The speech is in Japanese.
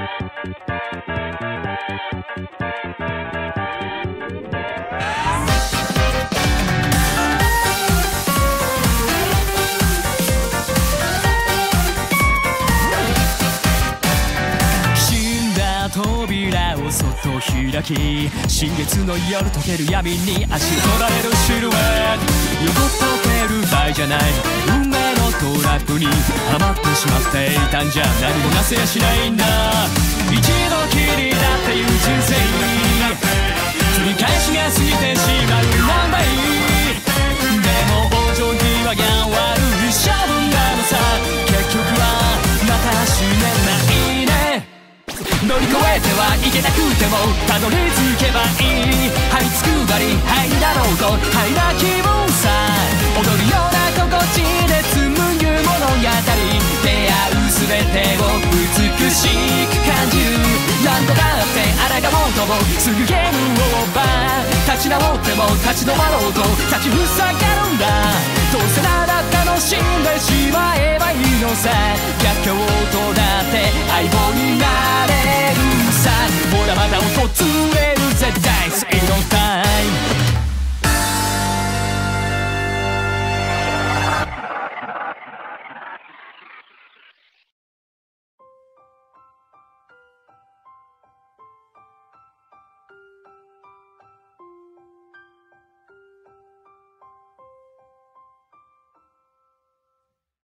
扉をそっと開き、新月の夜溶ける闇に足を取られるシルエット。横っ飛べる場合じゃない、運命のトラップにはまってしまっていたんじゃ。何もなせやしないんだ、一度きりだっていう人生、繰り返しが過ぎてしまう問題。でも往生際が悪い処分なのさ、結局はまた死ねないね。乗り越えてはいけなくてもたどり着けばいい、這いつくばりはいだろうとはいな気分さ、踊るような心地で紡ぐ物語、出会うすべてを美しく感じる。何度だって抗おうともすぐゲームオーバー、立ち直っても立ち止まろうと立ちふさがるんだ。どうせなら楽しんでしまえばいいのさ、逆境とだって相棒になれるさ。ほらまだ訪れるぜ、大好きのタイム